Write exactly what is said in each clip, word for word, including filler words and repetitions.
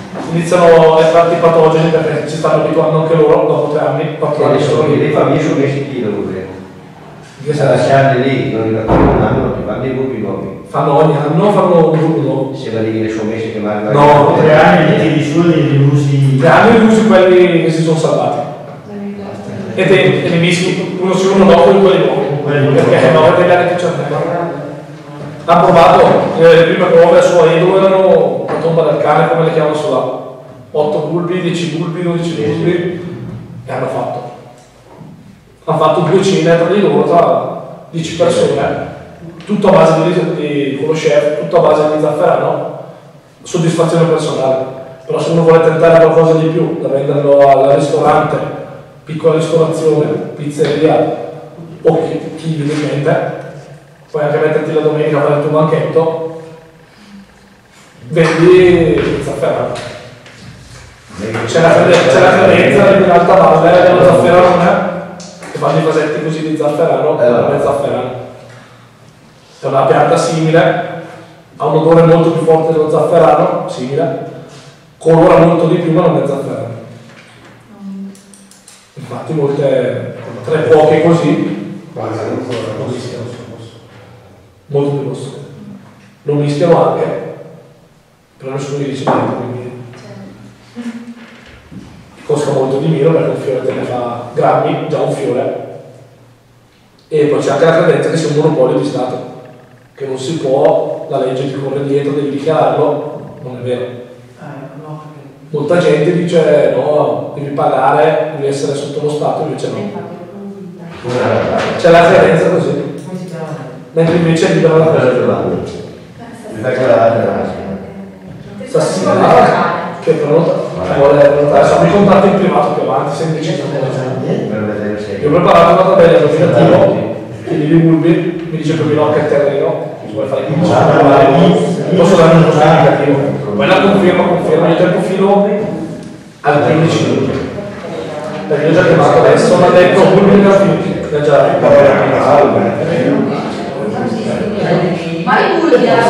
iniziano a entrarti i patogeni perché ci stanno abituando anche loro dopo tre anni, quattro anni sono lì. Le famiglie sono messi chi lo credo. Se lasciarli lì, non raccogliamo un anno, ti fanno dei gruppi nuovi. Fanno ogni anno, fanno un gruppo nuovo. Se va lì che sono messi che magari... No, tre anni li tiri su e li usi... Tre anni li usi quelli che si sono salvati. E te, te li mischi uno su uno dopo e quelli nuovi. Perché no, per anni che c'è ha provato, eh, le prime prove a sua Edo erano la tomba del cane, come le chiamano su là. otto bulbi, dieci bulbi, dodici bulbi e hanno fatto. Hanno fatto due cene tra di loro, tra dieci persone, tutto a base di, di con lo chef, tutto a base di zafferano, soddisfazione personale. Però se uno vuole tentare qualcosa di più, da venderlo al ristorante, piccola ristorazione, pizzeria o chi, chi vive in mente, puoi anche metterti la domenica a fare il tuo banchetto, vendi il zafferano. C'è la, c'è la credenza in alta valle dello zafferano, che fanno i vasetti così di zafferano, eh, non è zafferano. È una pianta simile, ha un odore molto più forte dello zafferano, simile, colora molto di più ma non è zafferano. Infatti molte, tre poche così, molto più rosso. Lo mischiano anche, però nessuno gli dice niente, quindi costa molto di meno perché un fiore te ne fa grammi, già un fiore. E poi c'è anche la credenza che sia un monopolio di Stato, che non si può, la legge ti corre dietro, devi dichiararlo, non è vero. Molta gente dice no, devi pagare, devi essere sotto lo Stato, invece no. C'è la credenza così. Mentre invece è libera la credenza. Stasera che pronota, vuole prenotare, siamo in contatto in privato più avanti, sei indeciso. Io ho preparato una tabella d'applicativa, quindi di bulbi, mi dice che mi blocca il terreno, mi vuole fare il posso dare un posto indicativo. Poi la conferma, conferma, io tempo fino al quindici minuti. Perché io ho già chiamato adesso, mi ha detto bulbi gratuiti, che già ma i bulbi alla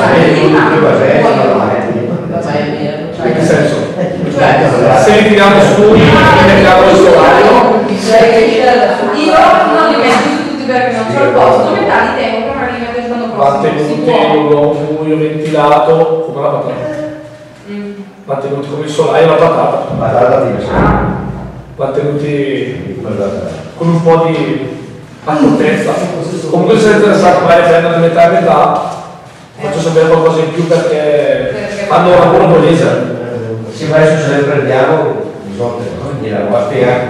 in che senso? Cioè, se li tiriamo su il mercato del solario, io non li metto tutti perché non c'ho il posto, metà li tengo per li metto il giorno prossimo. mantenuti, buio, ventilato, come la patata. Mm. Mantenuti come il solaio e la patata. Patata di Mantenuti con un po' di accortezza. Comunque se è interessato magari a prendere metà e metà, faccio sapere qualcosa in più perché fanno un lavoro bolese. Se vai su se le prendiamo, gliela vuoi spiegare?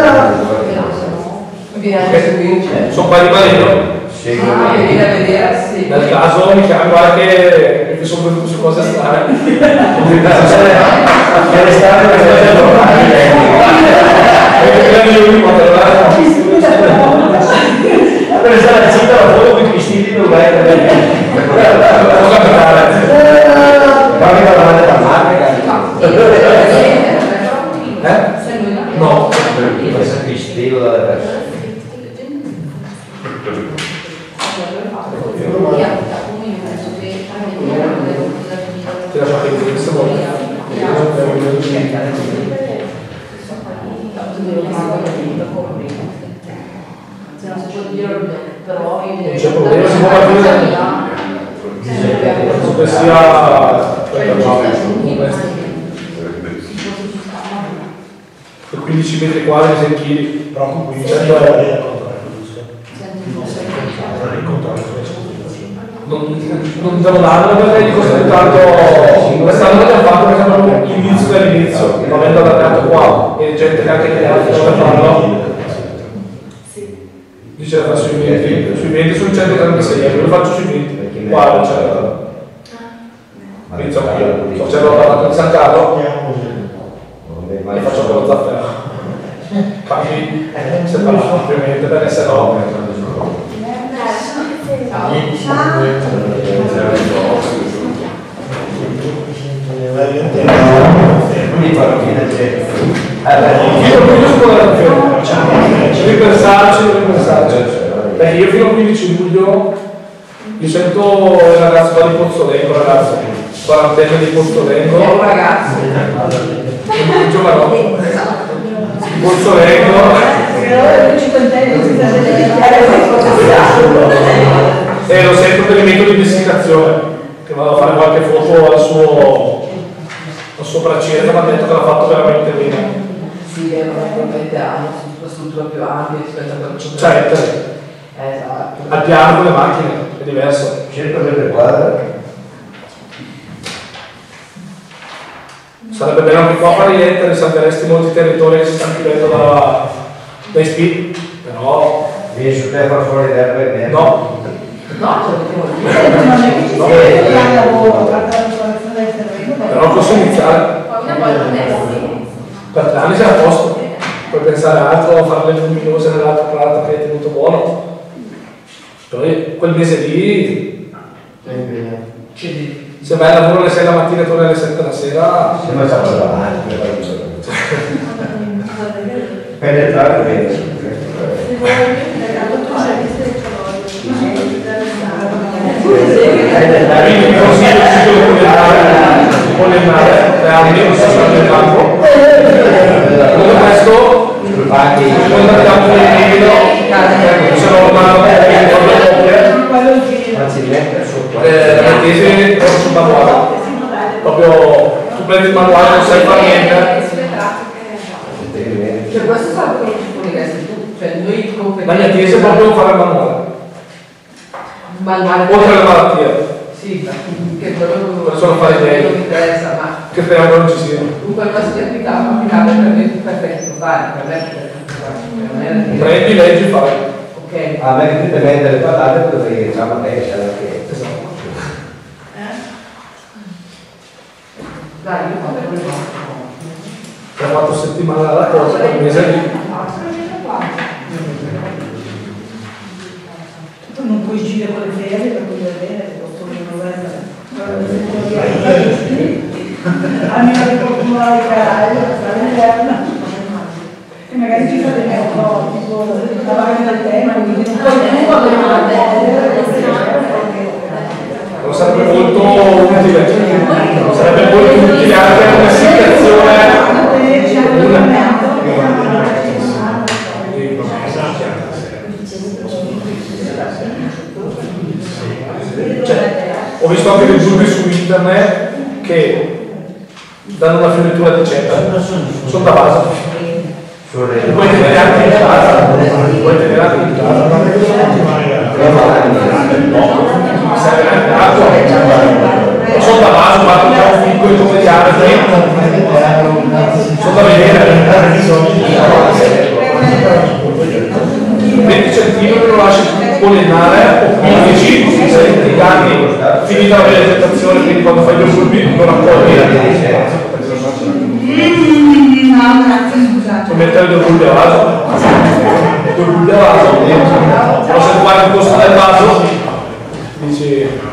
Sono qua di Marino. Nel caso mi chiami, guarda che mi sono venuto su cose strane. Per estate per stare a città la foto con i vestiti non vai a vedere. Cosa capitare? Fammi parlare da marca. Eh? No. Questa Cristina. Ti lascio anche di questa volta. Non c'è problema, si può partire. Che sia quindici metri quadri, sei chili. Però con quindici euro non, non devo darlo perché gli costa tanto. Quest'anno l'abbiamo fatto perché abbiamo l'inizio dell'inizio, avendo allargato qua e gente che anche che altri dove farlo. Dice la sui venti, sui venti sono centotrentasei euro, io lo faccio sui venti. Qua non c'è. Inizio io, c'è l'ho di San Carlo e faccio con lo zafferano. Cambi separato ovviamente perché se no. Quindi farò finire io non si può dare fermo, ripensarci, ripensarci. Beh, io fino al quindici luglio mi sento il ragazzo qua di Pozzolengo, ragazzi, quarantenne di Pozzolengo. È un ragazzo. giovanotto, Pozzolengo. E lo sento per il metodo di dessicazione, che vado a fare qualche foto al suo, al suo bracciere, ma ha detto che l'ha fatto veramente bene. Sì, è probabilmente hanno una struttura più ampia rispetto a quello che Certo. Esatto. Al piano con le macchine, è diverso. cento metri quadri. Sarebbe bello anche qua fare niente, risalveresti molti territori che si stanno chiudendo da, dai speed, però... Riesci a far fuori l'erba e bene? No. No, ce lo mettiamo lì. Però posso iniziare. Per tre anni sei a posto. Puoi pensare a altro, fare le luminose nell'altra plata che hai tenuto buono. Poi quel mese lì... Se vai al lavoro alle sei la mattina e torni alle sette la sera... Sembra già davanti, penetrare bene. Quindi mi consiglio il ciclo poliennale, tre anni, non si sta nel campo. Dopo questo, quando andiamo nel video, se non la tesi sul manuale. Proprio tu prendi il manuale, non sai fare niente. Cioè questo sarà quello che ci forniresti tu, cioè noi La mia tesi è proprio fare il manuale. manuale Oltre alle malattie. Sì, che quello Sono fare idee. non mi interessa, ma Che speriamo che non ci sia. comunque qualsiasi applicabile applicabile per me è perfetto, fare, per me non è da dire. Prendi, leggi, fai. Ok. A me che ti mette le patate perché diciamo a te c'è la che... Esatto. Dai, io faccio quello. Per quattro settimane la cosa, per un mese lì. Non coincide con le ferie per cui vedere che posso novembre. Almeno che qualcuno la ricaraio, per l'inverno. E magari ci fa dei meno, tipo la vaga del tema, quindi non puoi Non sarebbe molto utile. Sarebbe molto utile anche una situazione. Cioè, ho visto anche dei dubbi su internet che danno una fioritura di ceppa, sono da base. Puoi tenere anche in casa, puoi tenere anche in casa. No, serve anche altro. Sono da base, ma non ho un piccolo come gli altri. Sono da vedere. venti centimetri lo lasci poliennare o quindici se ti danni finita la vegetazione, quindi quando fai due bulbi non raccogli puoi mettere due bulbi a vaso due bulbi a vaso però se guardi il costo del vaso dici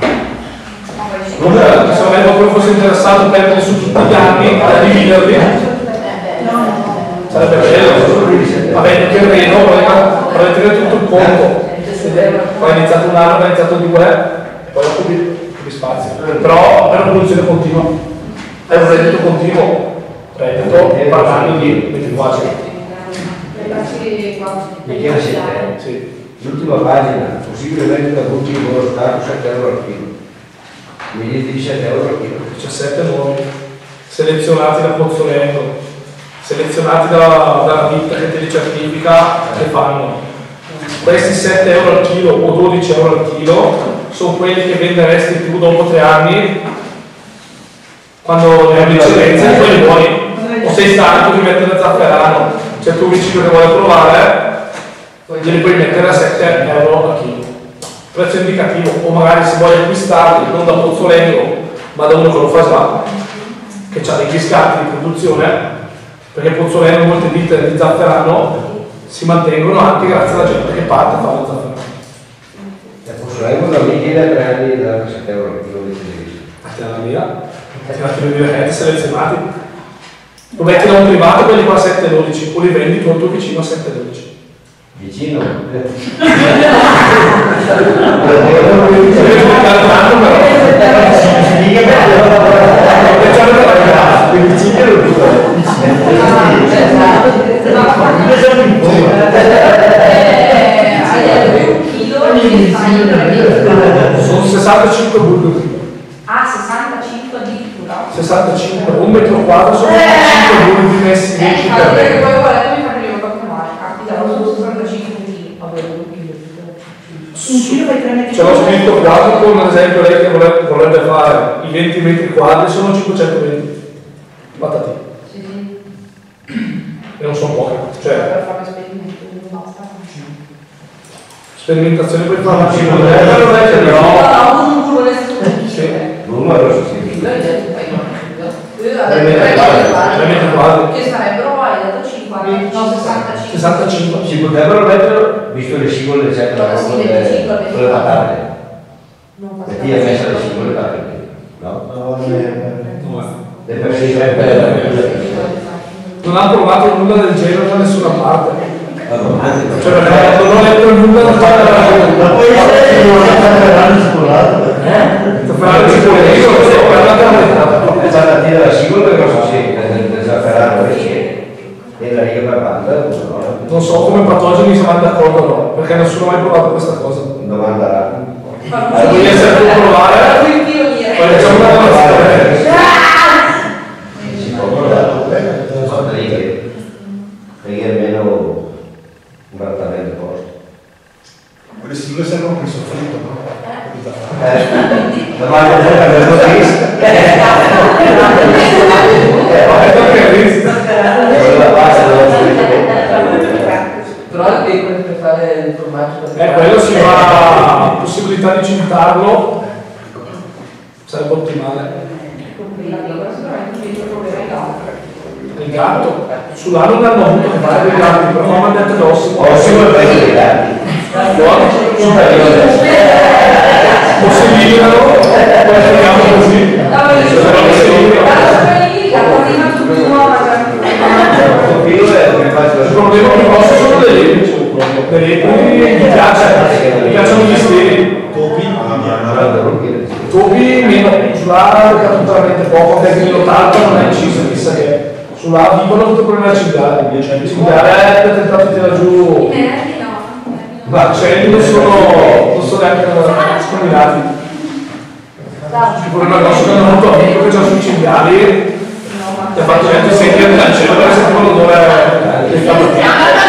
se non è proprio fosse interessato perdere su tutti gli anni a dividerli sarebbe bello avendo il terreno avrei tenuto tutto il conto poi ha iniziato un anno, ha iniziato due e poi dopo più spazio però è una produzione continua è un reddito continuo reddito parlando di ventiquattro Mi chiede se sì. l'ultima pagina, possibile vendita tutti in loro stato sette euro al chilo. Mi dice di sette euro al chilo. diciassette nuovi selezionati da Pozzolengo, selezionati da, dalla ditta che te li certifica che fanno. Questi sette euro al chilo o dodici euro al chilo sono quelli che venderesti più dopo tre anni quando ne hai l'eccellenza e poi li buoni. O sei stanco di mettere zafferano, c'è il tuo vicino che vuole provare, glieli puoi mettere a sette euro al chilo. Prezzo indicativo, o magari se vuoi acquistarli non da Pozzolengo ma da uno che lo fa già, che ha degli scatti di produzione, perché Pozzolengo molte ditte di zafferano si mantengono anche grazie alla gente che parte a fare il zafferano. E Pozzolengo da lì chiede tre anni da sette euro al chilo di televisione. A te la mia, ti metti due dirette selezionati. Lo metti da un privato quelli qua a sette dodici, o li vendi tu al tuo vicino a sette dodici. Vicino? Quindi sessantacinque, un metro quadro sono cinque minuti messi dieci per Allora, perché me. poi ho letto mi fa prima qualche marca, ti danno solo sessantacinque chili. Vabbè, un chilo. Un chilo per tre metri. Ce l'ho scritto quadro con ad esempio lei che vorrebbe, vorrebbe fare i venti metri quadri sono cinquecentoventi patatine. Sì, sì. E non sono poche. Cioè, Per fare esperimenti, basta. sperimentazione per fare una Sì, cinque però- però No, non culo nessuno. sì. L'uno è lo sostituito. L'ho detto, fai no. Io ho Tre detto metri tre quadri. quadri. Tre metri quadri. Che sarebbero, hai detto cinquanta, no, sessantacinque. sessantacinque. Si potrebbero mettere, visto le scivole, eccetera, Allora, sì, con le, venticinque, con le patate. Non fa Perché io ho messo le scivole patate, no? No, non è- Le persone Non ha provato nulla del genere da nessuna parte. allora, Cioè, perché non ho letto nulla da Ma poi se non è scolato. fare il cipollino, ho parlato la verità. è stata tira la scivola che cosa si è già ferrato e la riga per banda, Non so come patogeni si vanno d'accordo o no, perché nessuno ha mai provato questa cosa. domanda là. Devi essere tu a provare, poi facciamo una domanda. Si può provare, sono righe, righe almeno un trattamento posto. Quelle sigle servono per il soffritto, no? Eh, domanda per il la base Però il bacon per fare il formaggio Eh, quello si va, possibilità di cintarlo, sarebbe ottimale. Il gatto, sull'anno non hanno avuto che fare dei gatti, però mi hanno detto d'ossi. ho solo il prezzo dei dati. Buono, superiore. O si eliminano, poi finiamo così. Però si eliminano. Il problema più grosso sono le lepri. Le lepri mi piace, mi piacciono gli stili. Topi? Topi meno, sulla totalmente poco, perché nell'ottanta non è inciso, chissà che. Sulla vivono tutto quello della cinghiale. Il cinghiale ha tentato di tirare giù. Ma cioè non sono, non sono neanche scombinati. Il problema grosso che hanno avuto amico che c'ha sui cinghiali. Ti ha fatto gente sentire il cancello per sentire l'odore del capottino.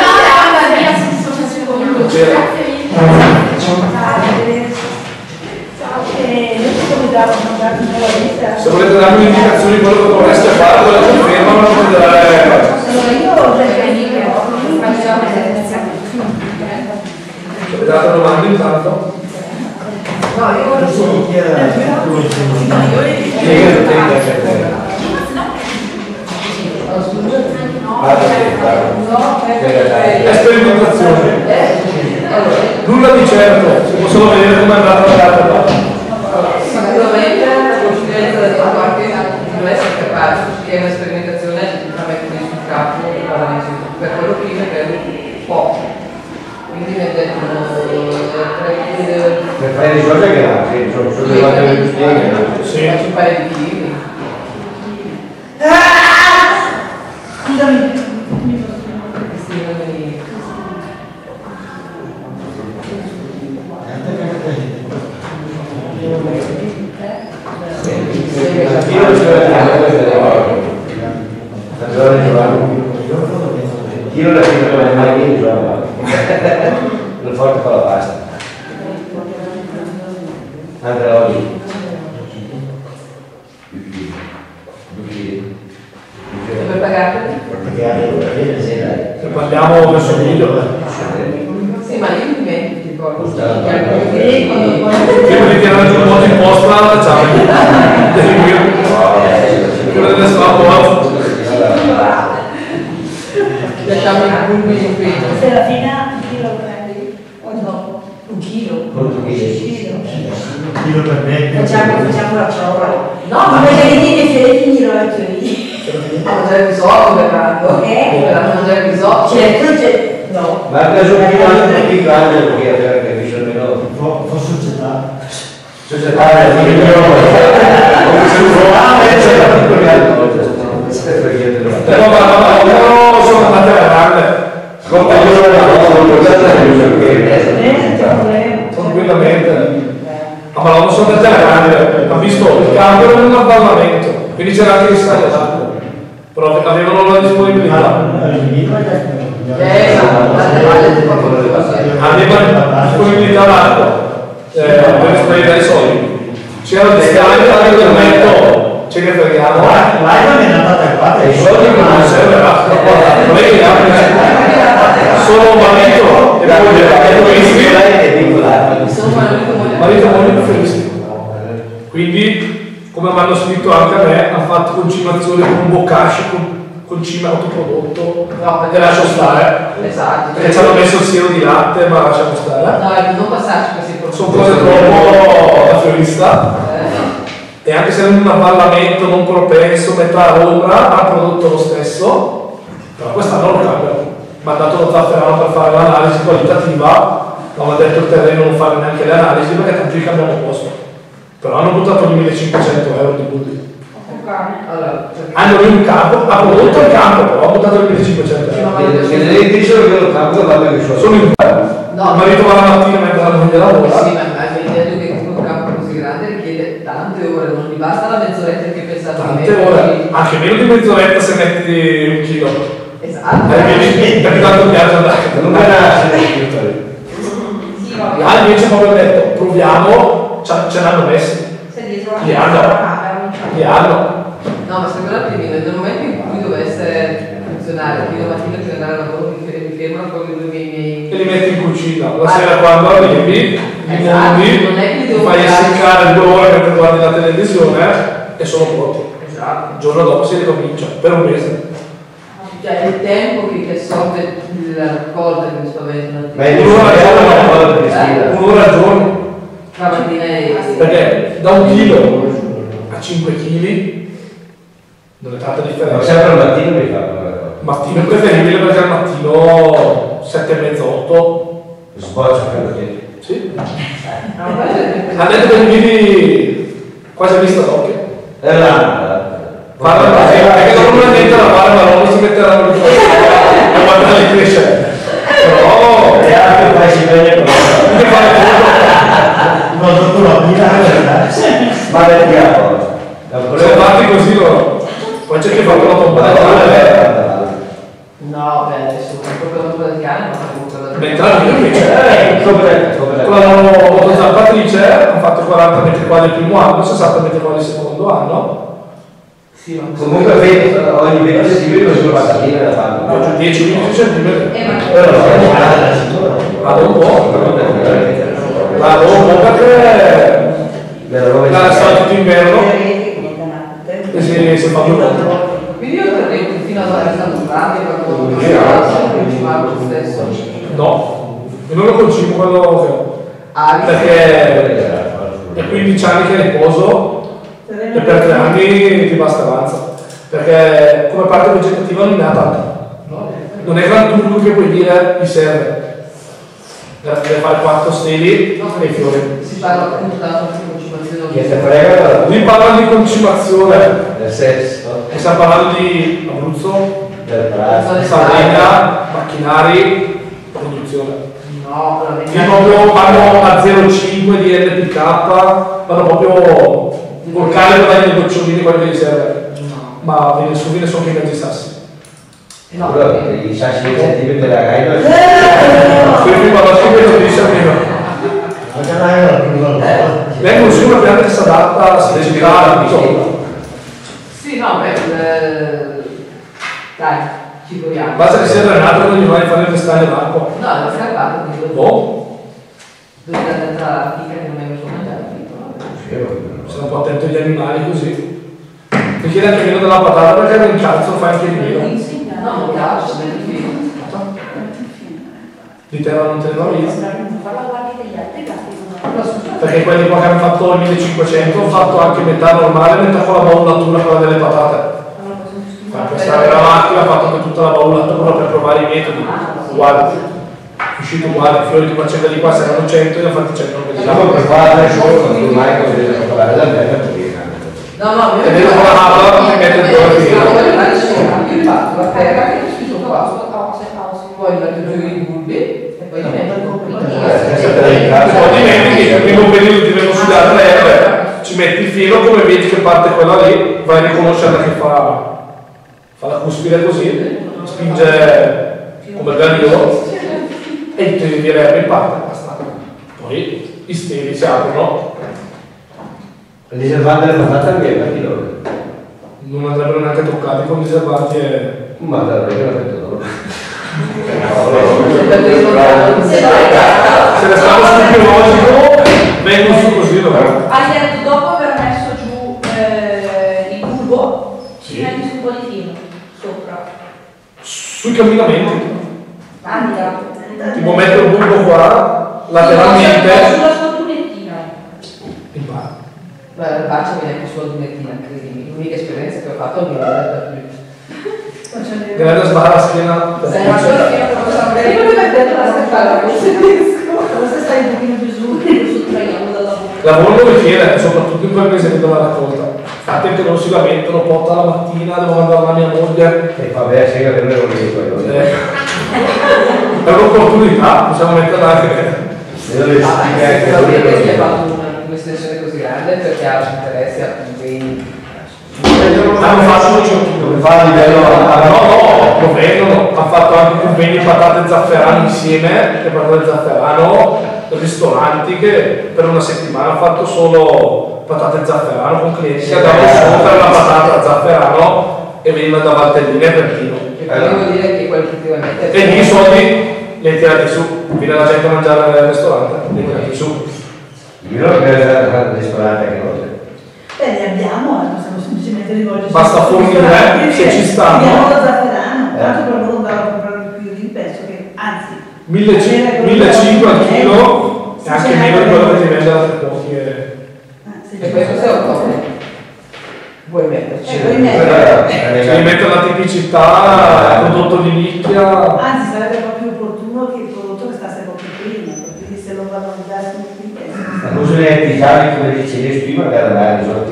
Se volete darmi un'indicazione di quello che dovreste fare, quello che fermano, non potete dare. Avete dato domande intanto? No, io non so chi era. È sperimentazione. Nulla di certo, si possono vedere come è andata la data. Sicuramente la confidenza della tua parte non essere capace, che è una sperimentazione la mettere sul capo e parlare per quello prima per poco. Quindi mi ha detto Per fare di cose che sono sono delle cose che spiegano. Sì. faccio un paio di chili. Scusami. Cristina mi Io ce Io la fino alle mani non forte fa la pasta. Andrea oggi. Due chili. per pagarti? Se parliamo verso video, Sì, ma io mi dimentico, ti ricordo. Gusta- Che anche lì, quando poi- prima di tirare giù un po' di posta, ciao. Prima di sfamare. lasciamo i bulbi in qui. Se alla fine chi lo prendi? O dopo? Un chilo. Portoghese. Io per me. Facciamo, facciamo la prova. No, Ma ma perché dite se le finirò la tua a mangiare il risotto verranno. Eh? Verranno a mangiare il risotto. Certo, c'è. No. Ma ha preso un chilo anche più grande perché capisce almeno Fa fa società. società del figlio. Come se trovava e c'era piccoli altri. Però ma no, io sono andate alla grande. Tranquillamente. Ah, ma non sono andate alla grande, ha visto il campo era un avvallamento, quindi c'era anche anche stare d'acqua, però avevano la disponibilità. Eh, esatto, Avevano disponibilità d'acqua, eh, per spendere dai soldi. C'era il discarico, anche del metto, ce ne freghiamo. L'acqua mi è andata a quattro. I soldi che non serve l'acqua. Non è che sono marito e moglie felici. Marito e moglie felici. Quindi, come mi hanno scritto anche a me, hanno fatto concimazione con bokashi, con, con cima autoprodotto, no, e lascio stare. Esatto. Perché ci hanno messo il siero di latte, ma lasciamo stare. No, ecco, non passarci questi prodotti. Sono cose troppo da fiorista. Eh. E anche se è un avvallamento non propenso, metà all'ombra, ha prodotto lo stesso, però quest'anno lo cambiano. Mi ha dato lo zafferano per fare l'analisi qualitativa, non ha detto il terreno non fare neanche le analisi perché tanto gli cambiamo posto. Però hanno buttato millecinquecento euro di budget. Allora, Hanno lì un campo, ha prodotto il campo, però ha buttato millecinquecento euro. Se ne dicono che lo campo va per i soldi. Sono in no, il marito va la mattina mentre la moglie lavora. sì, ma hai detto che un campo così grande richiede tante ore, non gli basta la mezz'oretta che pensate di Tante mettere. ore, anche meno di mezz'oretta se metti un chilo. Esatto. Eh, vedi, perché tanto piace andare. Non me la sento. Sì, va Ah, invece proprio ho detto, proviamo, ce ce l'hanno messi. Se dietro Li hanno. Li hanno. No, ma secondo me nel momento in cui dovesse funzionare, quindi domattina per andare a lavoro mi fermo, mi fermo con i due miei... E li metti in cucina. La sera quando arrivi, li Esatto, mondi, non è che li devo fai fare. essiccare due ore mentre guardi la televisione e sono pronti. Esatto. Il giorno dopo si ricomincia, per un mese. Cioè il tempo che, che assorbe la raccolta che mi spaventa. Ma è Un'ora al giorno, Cristina. un'ora al giorno. La mattina e... Perché da un chilo a cinque chili non è tanta Ma differenza. sempre al mattino mi fanno la cosa. Mattino è preferibile perché al mattino sette e mezza, otto. Sboccia per te. Sì. No, ma è- Ha detto che mi vedi quasi a vista d'occhio. È là. Parla così, perché non ha niente da fare, ma non si metteranno di fronte a guardare crescere. Però E anche poi si vede devi fare tutto. con tutto la vita, Ma vediamo. Sono fatti così loro. Poi c'è chi fa la tombata. No, beh, adesso proprio dopo del cane, ma comunque... Mentre la mia invece con la motozappatrice hanno fatto quaranta metri quadri il primo anno, sessanta metri quadri il secondo anno. Sì, ma Comunque vedi, ogni venti centimetri sono passatine da fanno. Ho giù dieci quindici centimetri. Eh, ma Però non è la cintura. Vado un po'. Vado un po' perché la sta tutto inverno e si, si fa più molto. quindi io credevo che fino ad ora è stato grande quando non facevamo lo stesso. No, e non lo concimo quello che ho. Ah, Perché è quindici anni che riposo e per tre anni ti basta avanza. Perché come parte vegetativa non ne ha tanta. Non è gran turco che puoi dire mi serve. Deve fare quattro steli e i fiori. si parla appunto tanto di concimazione. Che se frega Qui parlano di concimazione del sesso, e stiamo parlando di Abruzzo, del braccio. Sardegna, macchinari, produzione. No, Qui veramente. proprio vanno a zero virgola cinque di N P K, vanno proprio col carico dai goccioline quelli che gli serve. Ma viene su viene sono che mezzi sassi. No, Quello che i sassi di centimetri della gaina. Quindi quando si vedo dice prima. Perché non è la più Lei consuma una pianta che si adatta alla siccità, tutto. sì, no, beh, eh, dai, ci proviamo. Basta che sia drenato e non gli vai a fare restare l'acqua. No, la scarpata di dove Boh, dove la dentro la fica che non mi sono mangiato. sei un po' attento agli animali così. Mi chiede anche meno della patata perché non incalzo, fai anche di meno. No, non piace, bene il film. Di terra non te ne va via. farla guardia degli altri gatti. Perché quelli qua che hanno fatto il millecinquecento hanno fatto anche metà normale, metà con la bollatura, quella delle patate. Ma questa era la macchina, ha fatto anche tutta la bollatura per provare i metodi. Uguali. È uscito uguale, i fiori di quaccenga di qua saranno cento e ne ha fatti cento. Diciamo per fare solo quando ormai come deve parlare da me per dire. No, no, io E vedo con la mappa mi mette il cuore io fino. voglio andare sopra, io parto da terra che ci sono qua. Poi metto giù i bulbi e poi li metto il Se poi dimentichi che il primo periodo ti vengono su da tre, ci metti il filo, come vedi che parte quella lì, vai a riconoscerla che fa, fa la cuspide così, spinge come galliolo e il tiriere in parte, basta. Poi i steli si aprono. Il diservante l'hanno fatta anche per chi loro? Non andrebbero neanche toccati con i diservanti e... Ma davvero l'ha fatto loro. Se ne stanno sul biologico, vengono su così, dov'è? Hai detto dopo aver messo giù eh, il bulbo, Sì. metti su un po' di filo sopra. Sui camminamenti. Andila. Tipo metto il bulbo qua, lateralmente. Sulla sua lunettina. In parte. Beh, la faccia viene più sulla lunettina, credimi. L'unica esperienza che ho fatto mi è da più. Grande sbarra la schiena. Sei una sola fino a cosa Prima di mettere la scappata, Forse stai un pochino più su. sottraiamo dal lavoro. Lavoro dove chiede, soprattutto in quel mese della raccolta. Infatti che non si lamentano, porta la mattina, devo mandare la mia moglie. E vabbè, sì, che per me non mi dico. Eh, È un'opportunità, possiamo metterla anche. Io le Ah, spiego anche anche se quello che che ha fatto una un'estensione così grande perché ha interessi a impegni. Hanno fatto non fa a livello Ah, no, no, lo vendono, ha fatto anche convegni patate e zafferano insieme, e patate e zafferano, ristoranti che per una settimana hanno fatto solo patate e zafferano con clienti che andavano solo per la patata e zafferano e venivano da Valtellina e Bertino. Devo dire che qualitativamente. E lì i soldi li hai tirati su, viene la gente a mangiare al ristorante, li hai tirati su. io non credo che al ristorante che cose. Beh, ne abbiamo, eh, possiamo semplicemente rivolgerci. Basta fornire, se ci stanno. Abbiamo lo zafferano, tanto per non andare a comprare più di penso che, anzi, millecinquecento al chilo e anche meno di quello che ti vende da tre pochi. E questo sei ottobre. Vuoi metterci? Eh, vuoi mettere. Si mette la tipicità, il prodotto di nicchia. Anzi, sarebbe proprio opportuno che il prodotto restasse proprio prima, perché se lo valorizzassimo più Non sono gli artigiani come dicevi prima per andare sono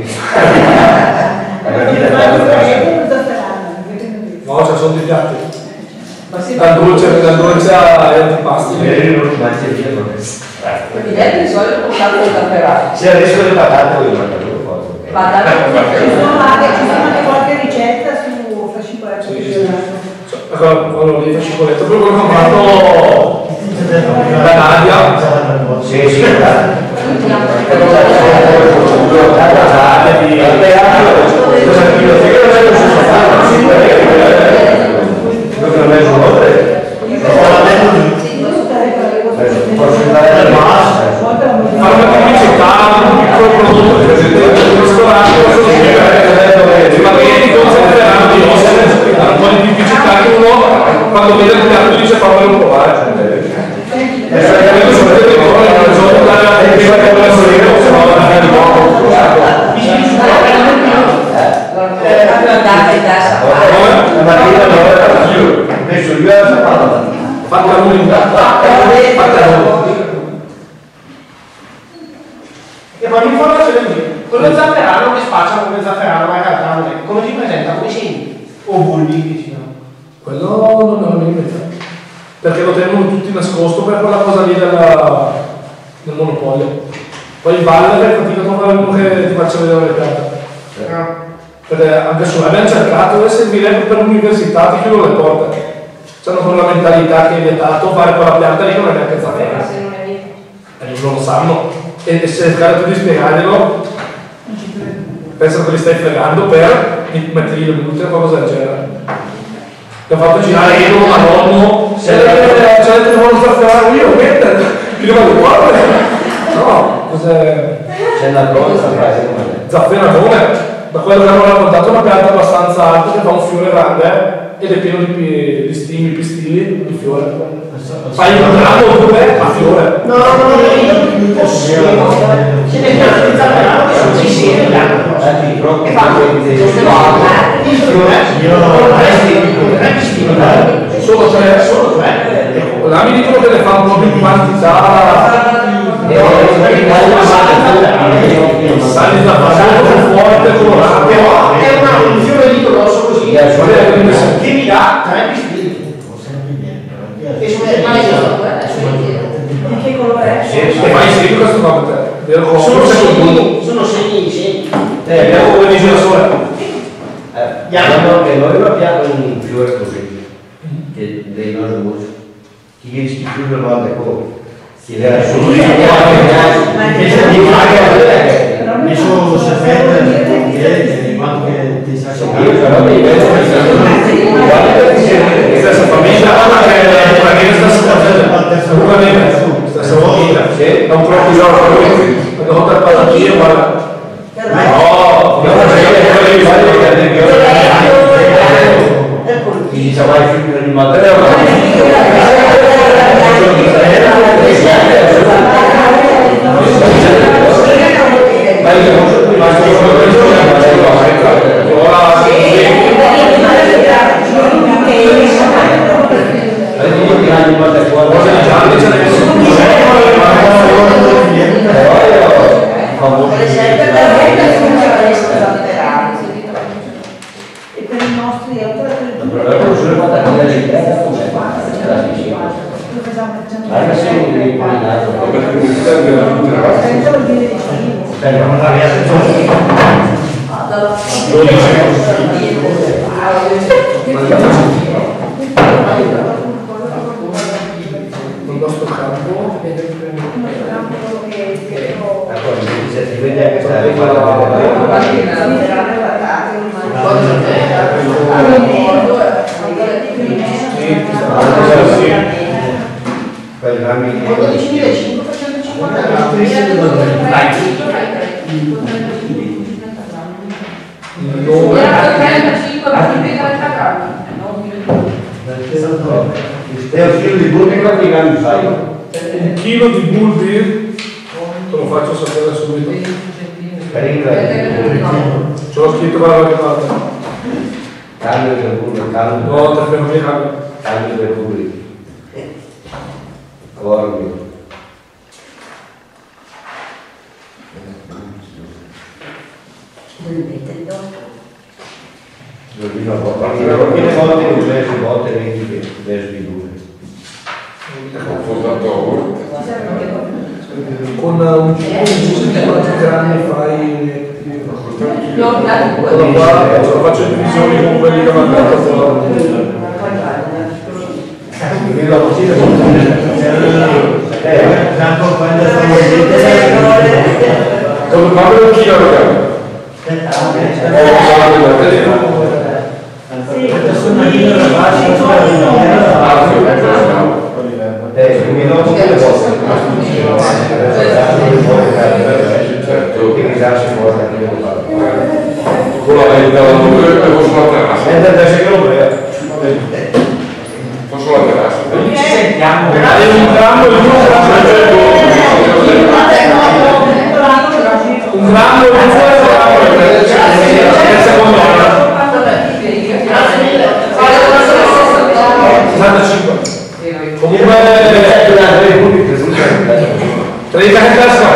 No, ci sono dei piatti. Ma sì, Dal dolce, dal dolce agli antipasti. Magari non mangi via non i piatti di solito portati da zafferano. se adesso le patate voi mangiate un po'. Ma da Ci sono anche qualche ricetta su fascicoletto Sì, che sì. c'è. Quello lì, fascicoletto, poi quello che ho fatto da Nadia. Sì, sì, posso andare al Fare una pubblicità, un piccolo prodotto che presente nel ristorante, ma vieni con zafferano, io ho un po' di tipicità che uno quando vede il piatto dice fammelo provare. E solitamente sapete che poi non so andare a prima che vuole solire, se no andare di nuovo. la mattina allora io adesso io ho fatto Fatta l'unica, fatta l'unica. E poi l'informazione qui, quello zafferano che spaccia come zafferano, ma in realtà non è. Come si presenta? Come segni? O bulli che siano. Quello non è una idea. Perché lo tengono tutti nascosto per quella cosa lì della, del monopolio. Poi in valle per fatica a trovare uno che ti faccia vedere le piante. Perché anche su abbiamo cercato e servirebbe per l'università ti chiudono le porte. C'hanno con la mentalità che è vietato fare quella pianta lì che non è neanche zafferano. Se non è vero. E non lo sanno. E cercare tu di spiegarglielo, pensano che li stai fregando per mettergli le butte o qualcosa del genere. Ti ho fatto girare io, ma nonno, se c'è il telefono zafferano io, mettere, io vado guarda. No, cos'è? c'è una cosa Zafferanone. Da quello che hanno raccontato, una pianta abbastanza alta che fa un fiore grande ed è pieno di, pi- di stimi, pistilli, di fiore. Fai un grado o due a fiore. No, no, no, no, non posso. Se ne piante di zafferano che sono ci siete, e fanno il fiore. Io Non è pistino, Solo tre, solo tre. là mi dicono che ne fanno proprio in quantità. Sali da passare forte, colorato. Però è una- un fiore di grosso così, che mi dà tre pistini. E sono Ma io sempre sono quella, sono intera. Di che colore è? E fai segno questo qua per te. Vero? sono segni, sono segni, segni. Eh, abbiamo come dice la sua. Diciamo che noi abbiamo un fiore così, che dei nostri voci. Chi rischi più per volte come? Si era solo di Adesso si aspetta di quanto che ti sa io però dei Stessa famiglia, ma che stessa famiglia, è un proprio una volta al passaggio, guarda. No, chi dice vai più per il materiale ma io non so più ma e per i nostri il nostro campo è un chilo di burro quanti grammi fai? un chilo di bull beer te lo faccio sapere subito ce l'ho scritto per la parte cambio del burro cambio no te fermo via cambio cambio del burro corvi Dormino a poco, alcune volte in diverse volte vedi che versi di due. con un giusto di quanti grammi fai No, dai, quello qua ce lo faccio in divisioni con quelli che mi hanno dato fuori Quindi la cucina è Franco quando come parlo un chilo ragazzi Eh, quindi non tutte le volte. Certo, che risarsi fuori da quello che fa. Con la verità della due e poi sulla terrazza. E da adesso che lo vedo. Poi sulla terrazza. ci sentiamo è un grammo e due un grammo e due secondo sessantacinque comunque trenta che tasca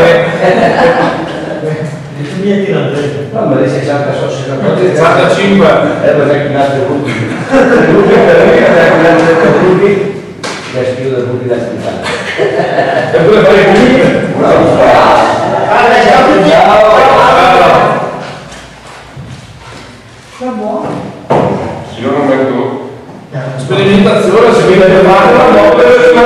No, ma lei sessanta sono sessantacinque eh, ma sai che un altro punto. Le punti per me, un altro punti, le schiudo i punti da scrivere. e due fare qui Fa buono. Io non metto... sperimentazione se viene da fare una volta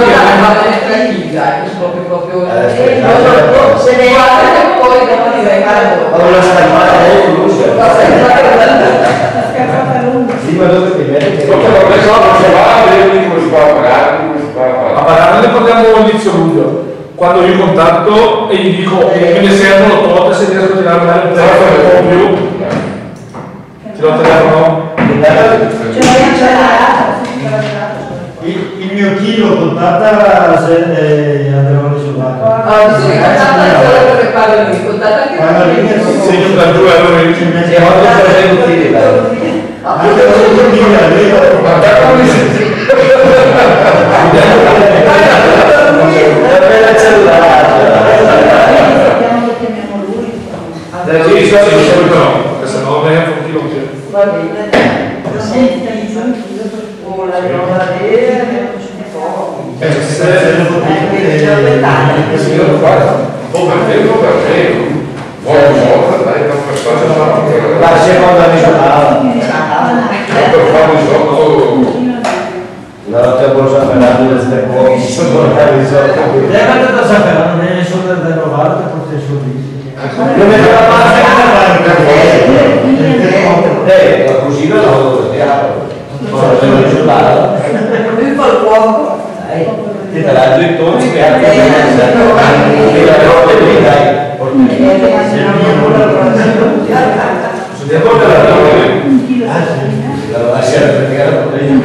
se ne guarda e poi dopo ti vai a fare Allora stampata molto lunga. Scappata lunga. Sì, ma dove ti metti? Dopo non so come si va, vedi come si va a pagare, come si va a a fare. parlarne ne parliamo inizio luglio quando io contatto e gli dico che mi servono tot se riesco a tirare un telefono o più ti do il telefono Ce l'abbiamo già il, il mio chilo contata se eh, andremo risolvato. allora visto che contatta solo perché parlo lui contatta anche Parla lui, per segno da due allora io ci E metto oggi sarei utile, dai. Anche per il mio Ma da come si... La bella cellulare. Sappiamo che chiamiamo lui. sì, sì, sì, sì, no perché sennò me ne fa un chilo in più va bene Senti, dai, giù, chiudo per o la devo vedere Eh, se se lo Eh, già Io lo faccio. O per te o per me. Vuoi una volta, dai, non per fare. La seconda misurata. Per fare il sotto. La notte a Borsa Ferrari del Steppo, mi sono portato i soldi. Lei ha mandato a sapere, non è solo del rinnovato, forse è solo lì. Come la parte eh, la cugina l'ho teatro. Sono sempre risultato. Lui fa il fuoco. Ti darà due toni che hanno e la roba di dai. Se ti porta la roba. La sera perché era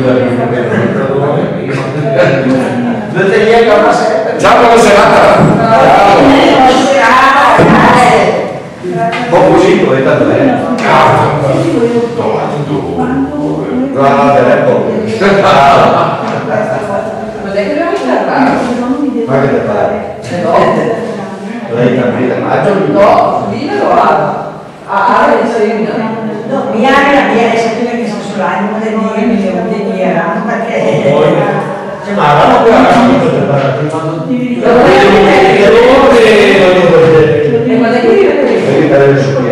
non te gli una sera. Ciao, buona serata. Buon così, è tanto bene. No, no, telefono. Cos'è che dobbiamo installare? Ma che te pare? No. Dovrei capire maggio. No, lì me lo vado. Ah, ah, insegna. No, mi ha la mia sapere che sono sull'anno del dire, mi devo dire, perché... Ma avevamo qua la E quando è che